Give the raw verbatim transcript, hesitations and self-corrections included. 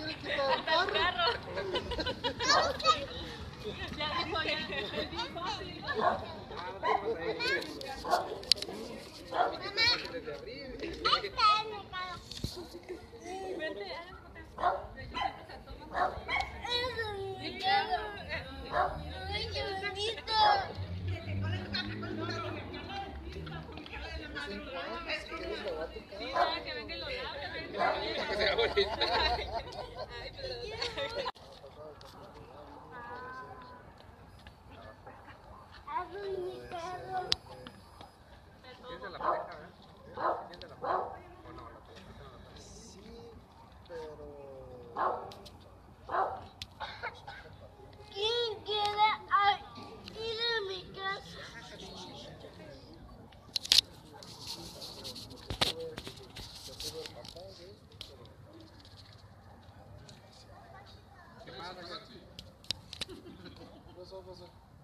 quiere quitar el carro. Ya dijo, ya. Es bien fácil. Vente, que venga y lo lave. ¿Piensa en la pareja, eh? ¿Piensa en la pareja? ¿O no? Sí, pero... ¿Quién quiere ir a mi casa? ¿Qué pasa? Pasó, pasó.